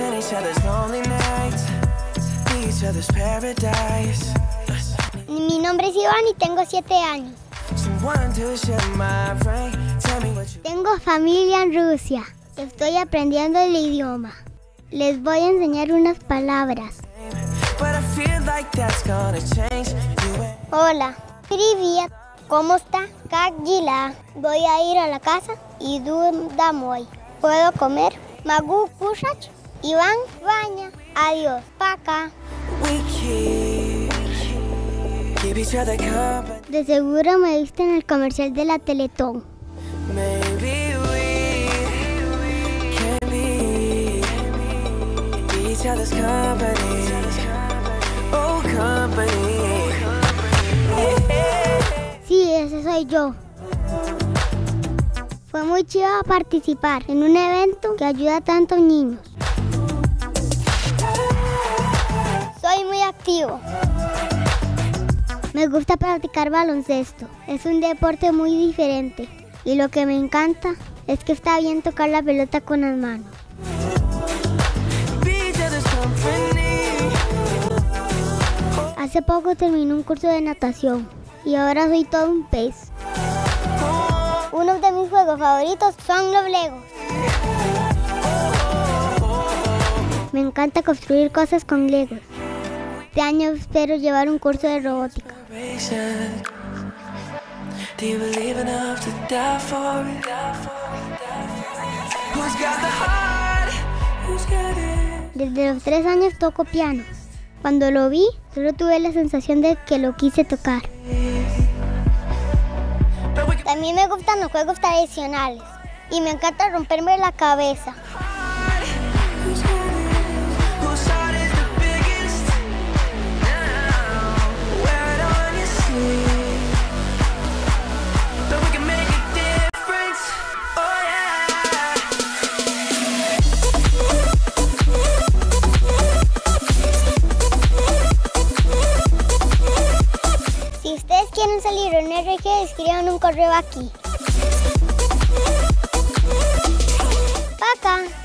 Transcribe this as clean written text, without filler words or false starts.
Mi nombre es Iván y tengo 7 años. Tengo familia en Rusia. Estoy aprendiendo el idioma. Les voy a enseñar unas palabras. Hola, привет. ¿Cómo está? Как дела? Voy a ir a la casa y домой. ¿Puedo comer? Могу кушать? Иван, Ваня. Adiós. Пока. De seguro me viste en el comercial de la Teletón. Sí, ese soy yo. Fue muy chido participar en un evento que ayuda a tantos niños. Soy muy activo. Me gusta practicar baloncesto. Es un deporte muy diferente. Y lo que me encanta es que está bien tocar la pelota con las manos. Hace poco terminé un curso de natación y ahora soy todo un pez. Uno de mis juegos favoritos son los Legos. Me encanta construir cosas con Legos. Este año espero llevar un curso de robótica. Desde los 3 años toco piano. Cuando lo vi, solo tuve la sensación de que lo quise tocar. También me gustan los juegos tradicionales y me encanta romperme la cabeza. Si ustedes quieren salir en RG, escriban un correo aquí. Пока.